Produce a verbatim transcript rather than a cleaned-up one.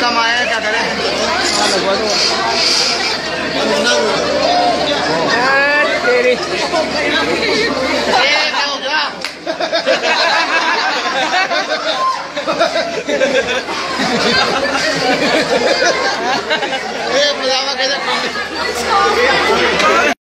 काम आया है, क्या करें। तेरी क्या हो गया? ये पजामा कैसे